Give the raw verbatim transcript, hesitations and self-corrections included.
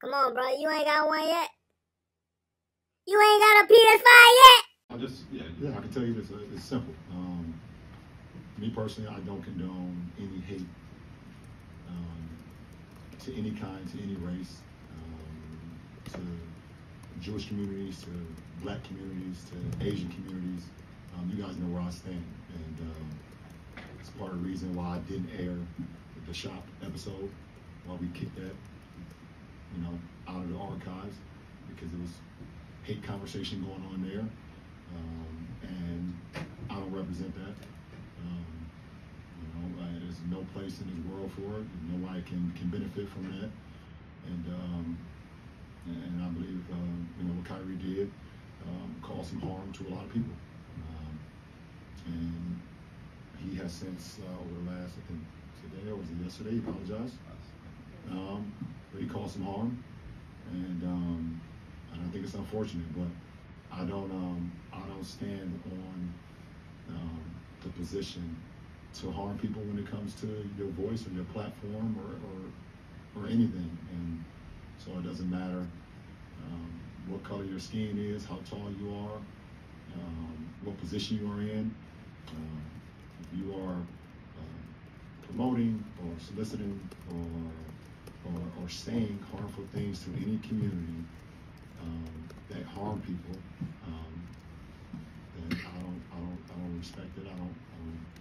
Come on, bro. You ain't got one yet? You ain't got a P S five yet? I just, yeah, yeah, I can tell you this. Uh, it's simple. Um, me personally, I don't condone any hate um, to any kind, to any race, um, to Jewish communities, to black communities, to Asian communities. Um, you guys know where I stand, and um, it's part of the reason why I didn't air the shop episode, why we kicked that, you know, out of the archives, because it was hate conversation going on there, um, and I don't represent that. Um, you know, uh, there's no place in this world for it. Nobody can can benefit from that, and um, and I believe uh, you know what Kyrie did um, caused some harm to a lot of people, um, and he has since uh, over the last, I think today or was it yesterday, he apologized. Um, but he caused some harm, and um, and I think it's unfortunate, but I don't um, I don't stand on um, the position to harm people when it comes to your voice or your platform or or, or anything. And so it doesn't matter um, what color your skin is, how tall you are, um, what position you are in. Um, if you are uh, promoting or soliciting or or, or saying harmful things to any community um, that harm people, um, then I don't, I don't, I don't respect it. I don't, I don't